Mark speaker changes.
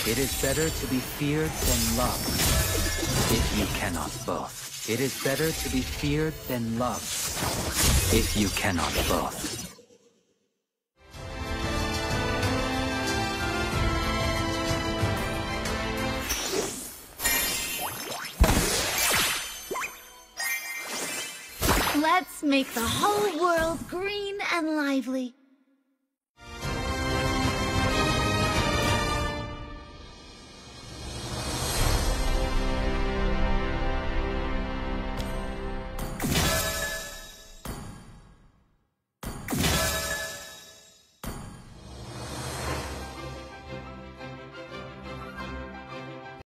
Speaker 1: It is better to be feared than loved, if you cannot both. It is better to be feared than loved, if you cannot both.
Speaker 2: Let's make the whole world green and lively.